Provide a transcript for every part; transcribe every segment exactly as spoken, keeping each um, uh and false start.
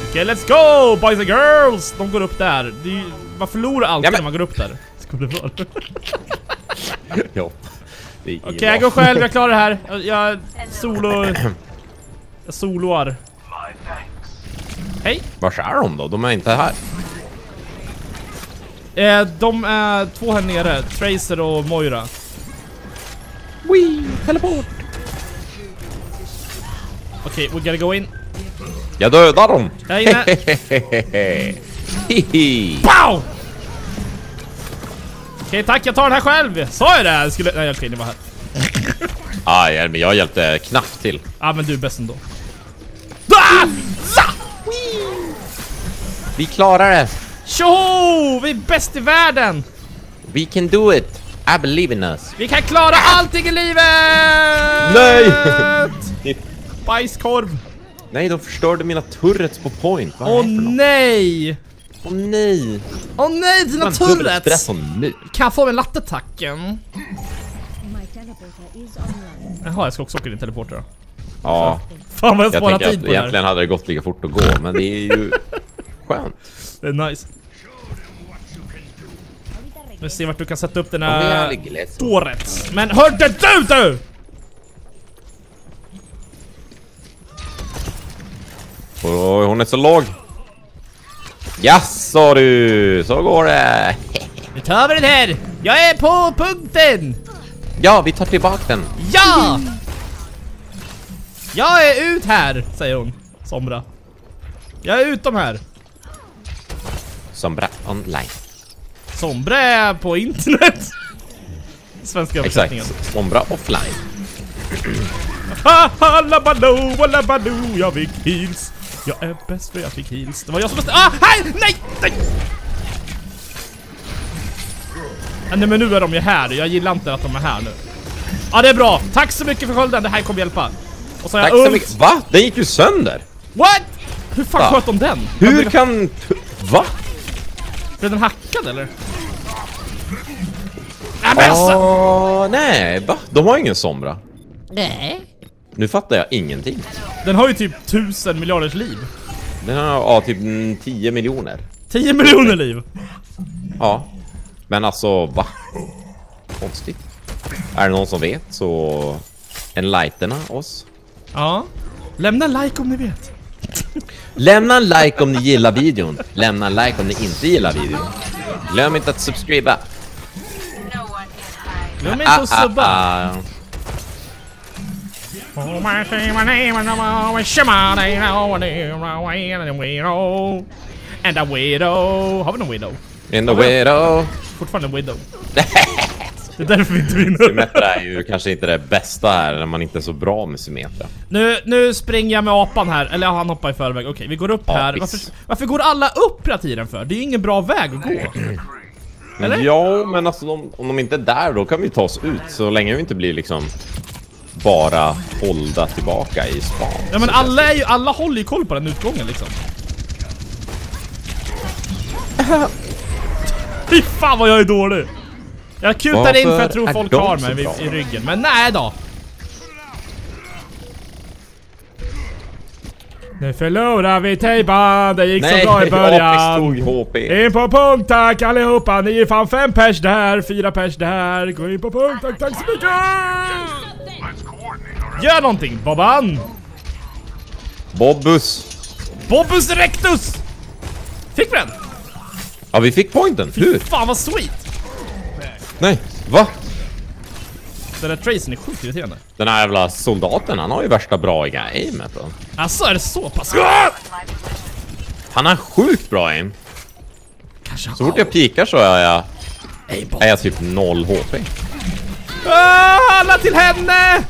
Okej, okay, let's go boys and girls. De går upp där. Det, man förlorar alltid ja, men... när man går upp där. Ska det vara? Ja. Okej, okay, jag går själv, jag klarar det här. Jag, jag solo... Jag soloar. Hej. Var är de då? De är inte här. Eh, de är två här nere. Tracer och Moira. Wee, teleport. Okej, okay, we gotta go in. Jag dödar dem. Jag är inne. Pow! Okej, okay, tack. Jag tar den här själv. Sa jag det? Jag skulle... Nej, okej, okay, ni var här. Ah, ja, men jag hjälpte knappt till. Ja, ah, men du är bäst ändå. Ah! Vi klarar det. Tjoho! Vi är bäst i världen. We can do it. I believe in us. Vi kan klara allting i livet. Nej. Bajskorv. Nej, de förstörde mina turrets på point. Åh oh, nej. Åh oh, nej. Åh oh, nej, dina turrets. Nu. Kan jag få en lattetacken? Jaha, jag ska också åka din teleporter då. Ja. Fan vad jag sparar tid på det. Egentligen hade det gått lika fort att gå, men det är ju skönt. Det är nice. Vi ser vart du kan sätta upp den här turrets. Men hörde du du? Oj, hon är så låg. Jaså du, så går det. Nu tar vi den här. Jag är på punkten. Ja, vi tar tillbaka den. Ja! Jag är ut här, säger hon. Sombra. Jag är utom här. Sombra online. Sombra är på internet. Svenska översättningen. Exakt, Sombra offline. Haha, labaloo, labaloo, jag fick heals. Jag är bäst för jag fick heals. Det var jag som måste... Ah, här! Nej! Nej! Ah, nej, men nu är de ju här. Jag gillar inte att de är här nu. Ja, ah, det är bra. Tack så mycket för skölden. Det här kommer hjälpa. Och så har Tack jag så mycket. Va? Den gick ju sönder. What? Hur fan ja. sköt de den? Hur jag kan... Va? Blev den hackad eller? Åh, oh, nej. Va? De har ingen Sombra. Nej. Nu fattar jag ingenting. Den har ju typ tusen miljarders liv. Den har ja, typ tio miljoner. tio miljoner liv? Ja. Men alltså, va? Konstigt. Är det någon som vet så... Enlighterna oss. Ja. Lämna en like om ni vet. Lämna en like om ni gillar videon. Lämna en like om ni inte gillar videon. Glöm inte att subscriba. Glöm inte att subba. Ah, ah, ah. And a widow. Har vi någon widow? And a widow. Fortfarande en widow. Det är därför vi inte vinner. Symmetra är ju kanske inte det bästa här när man inte är så bra med Symmetra. Nu, nu springer jag med apan här. Eller han hoppar i förväg. Okej, vi går upp ja, här. Varför, varför går alla upp hela tiden för? Det är ju ingen bra väg att gå. Eller? Ja, men alltså de, om de inte är där då kan vi ta oss ut. Så länge vi inte blir liksom bara hållda tillbaka i span. Ja, men alla, är ju, alla håller ju koll på den utgången liksom. Fy fan vad jag är dålig. Jag kutar in för jag tror folk har mig i, i ryggen. Men nej då. Nu förlorar vi tejpan. Det gick nej, så bra i början. H P. In på punkt, tack allihopa. Ni är fan fem pers där, fyra pers där. Gå in på punkt, tack, tack så mycket. Gör någonting, Bobban. Bobbus. Bobbus rectus. Fick vi den? Ja, vi fick pointen. Hur? Fan vad sweet. Nej, va? Den där tracen är sjukt irriterande. Den här jävla soldaten, han har ju värsta bra i aimet då. Alltså är det så pass? Han har sjukt bra aim. Kanske så fort jag pikar så är jag är jag typ noll H P. Alla till henne!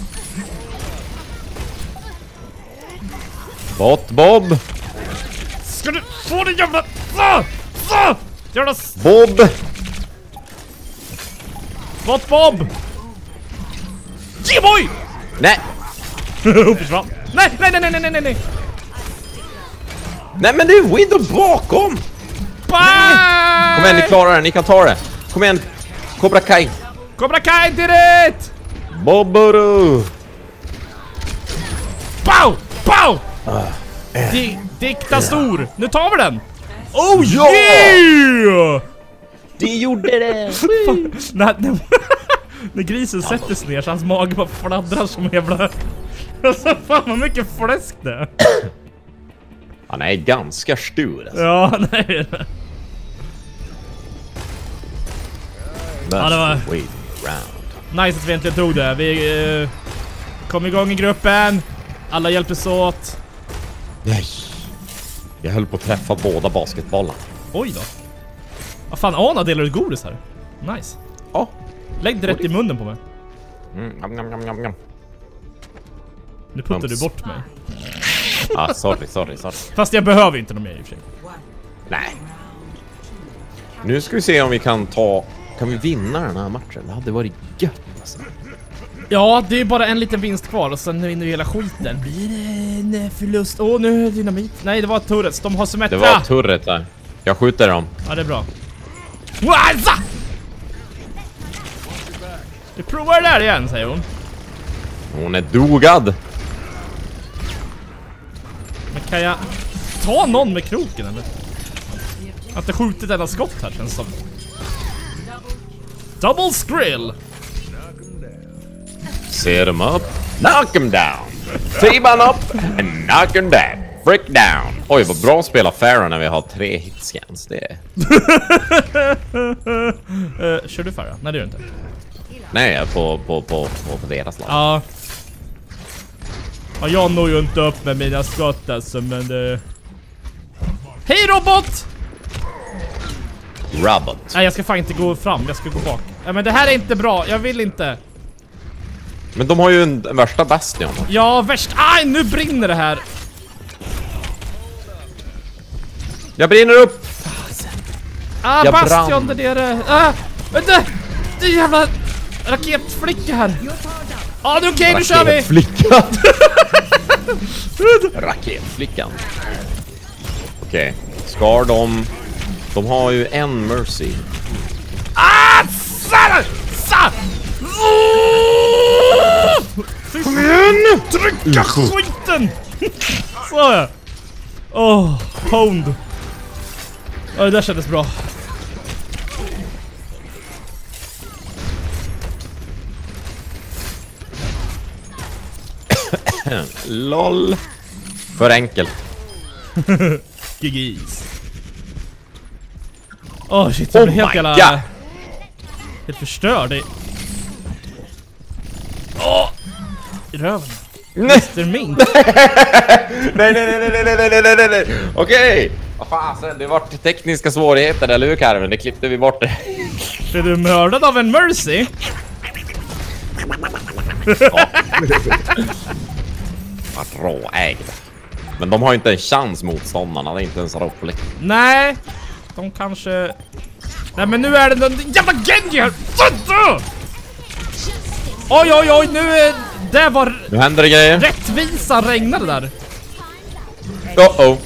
Bot Bob. Ska du få det jävla... Så! Så! Jävla... Bob! Bot Bob! G-boy! Nej! Försvann. Nej, nej, nej, nej, nej, nej, nej. Nej, men det är Widow bakom! Bye! Kom igen, ni klarar det, ni kan ta det. Kom igen, Cobra Kai. Cobra Kai did it! Bobboro! Pow! Pow! Ah. Di diktator! Nu tar vi den! Oh ja! Yeah! Det gjorde det! när, när, när grisen sätter sig ner så hans mage bara fladdrar som jävla... Alltså fan vad mycket fläsk det är. Han är ganska stor alltså. Ja, nej. Ja, det var... Nice att vi äntligen tog det. Vi uh, kom igång i gruppen. Alla hjälptes åt. Nej. Jag höll på att träffa båda basketbollarna. Oj då. Vad fan, Ana delar ut godis här. Nice. Ja. Lägg det rätt i munnen på mig. Mm, njam, njam, njam, njam. Nu puttar du bort mig. Ah, sorry, sorry, sorry. Fast jag behöver inte någon mer i och för sig. Nej. Nu ska vi se om vi kan ta... Kan vi vinna den här matchen? Det hade varit gött alltså. Ja, det är bara en liten vinst kvar och sen vinner vi hela skiten. Blir det en förlust? Åh, oh, nu är det dynamit. Nej, det var turrets. De har Symmetra. Det var turret där. Jag skjuter dem. Ja, det är bra. Wazza! Vi provar det där igen, säger hon. Hon är dogad. Men kan jag ta någon med kroken eller? Jag har inte skjutit enda skott här känns som. Double skrill. Set him up. Knock him down. T-ban up and knock him down. Frick down. Oj, vad bra att spela Pharah när vi har tre hitscans. Det är... uh, kör du Pharah? Nej, det gör du inte. Nej, jag är på, på, på, på, på deras lag. Ja. Ja, jag når ju inte upp med mina skott alltså, men det... Hej robot! Robot. Nej, jag ska fan inte gå fram, jag ska gå bak. Ja, men det här är inte bra, jag vill inte. Men de har ju en, en värsta bastion. Ja, värst. Aj, nu brinner det här. Jag brinner upp! Ah, jag bastion där nere. Ah, vänta! Det är jävla raketflicka här. Ja, ah, det är okej, okay, nu kör vi! Raketflickan! Raketflickan. Okej, okay. Ska de... De har ju en mercy. Ah, sa! Sa! Kom igen! Trycka skiten! Så ja. Åh, oh, pound. Ja, det där kändes bra. LOL. För enkelt. Gigis. Åh oh, shit, jag blir oh helt jävla... Helt förstörd. Åh! Oh, i röven. Nej! mister Mink. nej, nej, nej, nej, nej, nej, nej, nej, nej. Okej. Vad fan, det var tekniska svårigheter, eller hur Carmen? Det klippte vi bort det. Är du mördad av en mercy? Ja. Vad råägd. Men de har ju inte en chans motståndarna, det är inte ens roligt. Nej, de kanske... Nej, men nu är det någon jävla Genji här! Oj, oj, oj, nu är... Det var... Nu händer det grejer. Rättvisa regnade där. Uh-oh.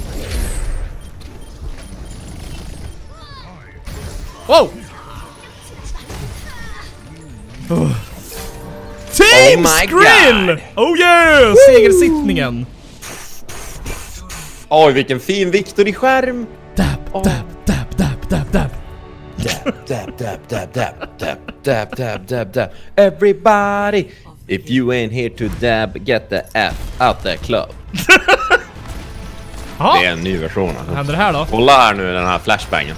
Wow! Oh. Team Oh my Skrill! God. Oh yeah! Segersittningen. Oj, vilken fin Victory-skärm. Dab, dab, dab, dab, dab, dab. Dab, dab, dab, dab, dab, dab, dab, dab, dab, dab. Everybody, if you ain't here to dab, get the F out the club. Det är en ny version. Vad händer det här då? Kolla här nu den här flashbangen.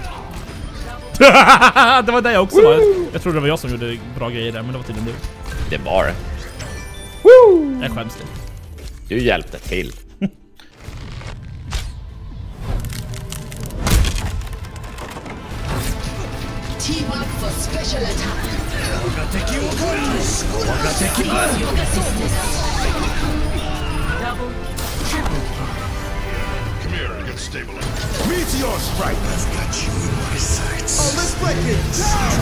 Det var det jag också var. Jag trodde det var jag som gjorde bra grejer där, men det var tydligen du. Det var det. Jag skäms lite. Du hjälpte till. Team up for special attack. Come here and get stabilized. Meteor strike has got you in my sights. Oh, let's break it down.